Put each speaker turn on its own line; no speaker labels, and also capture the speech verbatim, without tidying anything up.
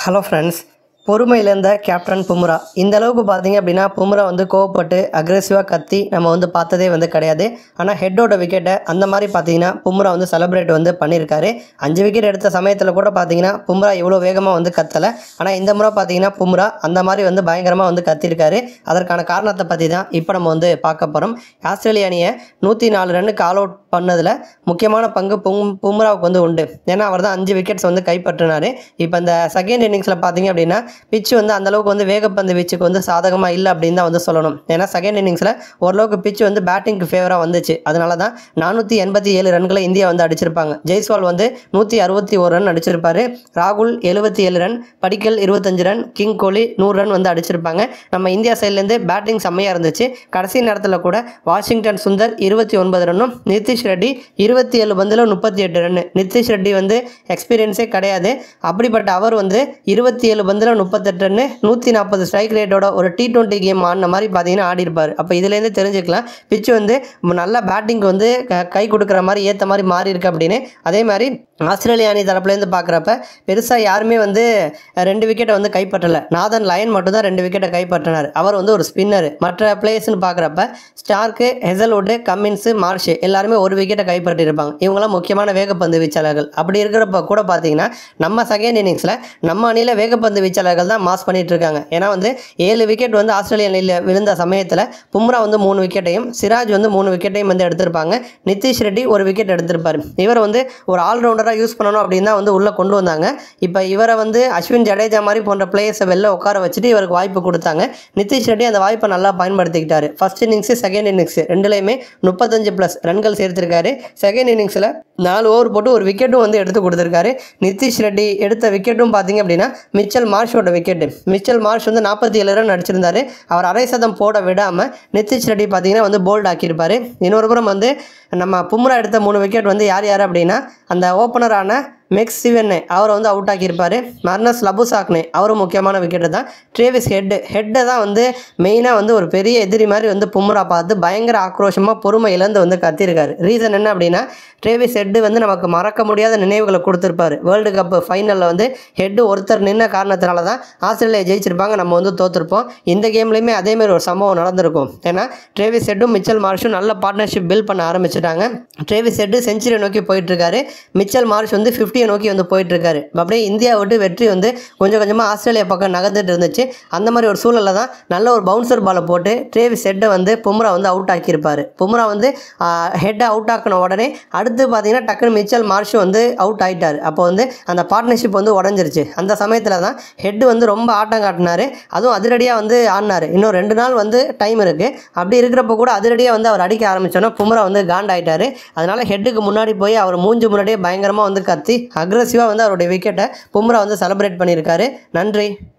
Hello friends, பொறுமையிலேருந்த captain Bumrah இந்த அளவுக்கு பார்த்தீங்க அப்படின்னா பும்ரா வந்து கோவப்பட்டு அக்ரெசிவாக கத்தி நம்ம வந்து பார்த்ததே வந்து கிடையாது. ஆனால் ஹெட்டோட விக்கெட்டை அந்த மாதிரி பார்த்தீங்கன்னா பும்ரா வந்து செலிப்ரேட் வந்து பண்ணியிருக்காரு. அஞ்சு விக்கெட் எடுத்த சமயத்தில் கூட பார்த்தீங்கன்னா பும்ரா இவ்வளோ வேகமாக வந்து கத்தலை. ஆனால் இந்த முறை பார்த்தீங்கன்னா பும்ரா அந்த மாதிரி வந்து பயங்கரமாக வந்து கத்திருக்காரு. அதற்கான காரணத்தை பற்றி தான் இப்போ நம்ம வந்து பார்க்க போகிறோம். ஆஸ்திரேலிய அணியை நூற்றி நாலு ரன்னுக்கு ஆல் அவுட் பண்ணதில் முக்கியமான பங்கு பும் பும்ராவுக்கு வந்து உண்டு. ஏன்னா அவர் தான் அஞ்சு விக்கெட்ஸ் வந்து கைப்பற்றினார். இப்போ இந்த செகண்ட் இன்னிங்ஸில் பார்த்தீங்க அப்படின்னா பிச்சு வந்து அந்தளவுக்கு வந்து வேகப்பந்து வீச்சுக்கு வந்து சாதகமாக இல்லை அப்படின்னு தான் வந்து சொல்லணும். ஏன்னா செகண்ட் இன்னிங்ஸில் ஓரளவுக்கு பிச்சு வந்து பேட்டிங்க்கு ஃபேவராக வந்துச்சு. அதனால தான் நானூற்றி எண்பத்தி ஏழு ரன்களை இந்தியா வந்து அடிச்சிருப்பாங்க. ஜெய்ஸ்வால் வந்து நூற்றி அறுபத்தி ஒரு ரன் அடிச்சிருப்பார். ராகுல் எழுபத்தி ஏழு ரன், படிக்கல் இருபத்தஞ்சு ரன், கிங் கோலி நூறு ரன் வந்து அடிச்சிருப்பாங்க. நம்ம இந்தியா சைட்லேருந்து பேட்டிங் செம்மையாக இருந்துச்சு. கடைசி நேரத்தில் கூட வாஷிங்டன் சுந்தர் இருபத்தி ஒன்பது ரன்னும், நிதிஷ் ரெட்டி இருபத்தி ஏழு பந்தில் முப்பத்தி எட்டு ரன்னு. நிதிஷ் ரெட்டி வந்து எக்ஸ்பீரியன்ஸே கிடையாது. அப்படிப்பட்ட அவர் வந்து இருபத்தி ஏழு பந்தில் முப்பத்தெட்டு ரன்னு, நூற்றி நாற்பது ஸ்ட்ரைக் ரேட்டோட ஒரு டி டுவெண்ட்டி கேம் ஆடின மாதிரி பார்த்தீங்கன்னா ஆடி இருப்பார். அப்போ இதுலேருந்து தெரிஞ்சுக்கலாம் பிச்சு வந்து நல்லா பேட்டிங்க்கு வந்து கை கொடுக்குற மாதிரி ஏற்ற மாதிரி மாறி இருக்கு அப்படின்னு. அதே மாதிரி ஆஸ்திரேலியா அணி தரப்புலேருந்து பார்க்குறப்ப பெருசாக யாருமே வந்து ரெண்டு விக்கெட்டை வந்து கைப்பற்றலை. நாதன் லயன் மட்டும் தான் ரெண்டு விக்கெட்டை கைப்பற்றினார். அவர் வந்து ஒரு ஸ்பின்னர். மற்ற பிளேயர்ஸ்னு பார்க்குறப்ப ஸ்டார்க்கு, ஹெசல்வுட்டு, கம்மின்ஸு, மார்ஷே எல்லாருமே ஒரு விக்கெட்டை கைப்பற்றியிருப்பாங்க. இவங்களாம் முக்கியமான வேகப்பந்து வீச்சாளர்கள். அப்படி இருக்கிறப்ப கூட பார்த்தீங்கன்னா நம்ம செகண்ட் இன்னிங்ஸில் நம்ம அணியில் வேகப்பந்து வீச்சாளர்கள் தான் மாஸ் பண்ணிட்டு இருக்காங்க. ஏன்னா வந்து ஏழு விக்கெட் வந்து ஆஸ்திரேலிய அணியில் விழுந்த சமயத்தில் பும்ரா வந்து மூணு விக்கெட்டையும், சிராஜ் வந்து மூணு விக்கெட்டையும் வந்து எடுத்திருப்பாங்க. நிதிஷ் ரெட்டி ஒரு விக்கெட் எடுத்திருப்பார். இவர் வந்து ஒரு ஆல்ரவுண்டராக யூஸ் பண்ணணும் அப்படின்னு தான் வந்து உள்ளே கொண்டு வந்தாங்க. இப்போ இவரை வந்து அஸ்வின், ஜடேஜா மாதிரி போன்ற பிளேயர்ஸை வெளில உட்கார வச்சுட்டு இவருக்கு வாய்ப்பு கொடுத்தாங்க. நிதிஷ் ரெட்டி அந்த வாய்ப்பை நல்லா பயன்படுத்திக்கிட்டாரு. ஃபர்ஸ்ட் இன்னிங்ஸு, செகண்ட் இன்னிங்ஸ் ரெண்டுலேயுமே முப்பத்தஞ்சு ப்ளஸ் ரன்கள் சேர்த்திருக்காரு. செகண்ட் இன்னிங்ஸில் நாலு ஓவர் போட்டு ஒரு விக்கெட்டும் வந்து எடுத்து கொடுத்துருக்காரு. நிதிஷ் ரெட்டி எடுத்த விக்கெட்டும் பார்த்தீங்க அப்படின்னா மிச்சல் மார்ஷோட விக்கெட்டு. மிச்சல் மார்ஷ் வந்து நாற்பத்தி ஏழு ரன் அடிச்சிருந்தாரு. அவர் அரை சதம் போட விடாமல் நிதிஷ் ரெட்டி பார்த்தீங்கன்னா வந்து போல்ட் ஆக்கியிருப்பார். இன்னொரு புறம் வந்து நம்ம பும்ரா எடுத்த மூணு விக்கெட் வந்து யார் யார் அப்படின்னா அந்த ஓப்பனரான மெக்ஸ் சிவனே அவரை வந்து அவுட் ஆக்கியிருப்பார். மர்னஸ் லபுசாக்னே அவரும் முக்கியமான விக்கெட்டு தான். ட்ரேவிஸ் ஹெட்டு ஹெட்டை தான் வந்து மெயினாக வந்து ஒரு பெரிய எதிரி மாதிரி வந்து பும்ரா பார்த்து பயங்கர ஆக்ரோஷமாக பொறுமை இழந்து வந்து கத்திருக்காரு. ரீசன் என்ன அப்படின்னா ட்ரேவிஸ் ஹெட்டு வந்து நமக்கு மறக்க முடியாத நினைவுகளை கொடுத்துருப்பாரு. வேர்ல்டு கப் ஃபைனலில் வந்து ஹெட்டு ஒருத்தர் நின்ன காரணத்தினால தான் ஆஸ்திரேலியா ஜெயிச்சிருப்பாங்க, நம்ம வந்து தோற்றுருப்போம். இந்த கேம்லேயுமே அதேமாதிரி ஒரு சம்பவம் நடந்திருக்கும். ஏன்னா ட்ரேவிஸ் ஹெட்டும் மிச்சல் மார்ஷும் நல்ல பார்ட்னர்ஷிப் பில்ட் பண்ண ஆரம்பிச்சிட்டாங்க. ட்ரேவிஸ் ஹெட்டு செஞ்சுரி நோக்கி போயிட்டுருக்காரு. மிச்சல் மார்ஷ் வந்து ஃபிஃப்டியை நோக்கி வந்து போயிட்டுருக்காரு. அப்படியே இந்தியா விட்டு வெற்றி வந்து கொஞ்சம் கொஞ்சமாக ஆஸ்திரேலியா பக்கம் நகர்ந்துட்டு இருந்துச்சு. அந்த மாதிரி ஒரு சூழலில் தான் நல்ல ஒரு பவுன்சர் பாலை போட்டு ட்ரேவிஸ் ஹெட்டை வந்து பும்ரா வந்து அவுட் ஆக்கியிருப்பார். பும்ரா வந்து ஹெட்டை அவுட் ஆக்கின உடனே அடுத்து பார்த்தீங்கன்னா டக்குனு மிச்சல் மார்ஷும் வந்து அவுட் ஆகிட்டார். அப்போ வந்து அந்த பார்ட்னர்ஷிப் வந்து உடஞ்சிருச்சு. அந்த சமயத்தில் தான் ஹெட்டு வந்து ரொம்ப ஆட்டம் காட்டினார். அதுவும் அதிரடியாக வந்து ஆடினார். இன்னும் ரெண்டு நாள் வந்து டைம் இருக்குது. அப்படி இருக்கிறப்ப கூட அதிரடியாக வந்து அவர் அடிக்க ஆரம்பித்தோன்னா பும்ரா வந்து காண்டாயிட்டார். அதனால் ஹெட்டுக்கு முன்னாடி போய் அவர் மூஞ்சி முன்னாடியே பயங்கரமாக வந்து கத்தி அக்ரெசிவாக வந்து அவருடைய விக்கெட்டை பும்ரா வந்து செலிப்ரேட் பண்ணியிருக்காரு. நன்றி.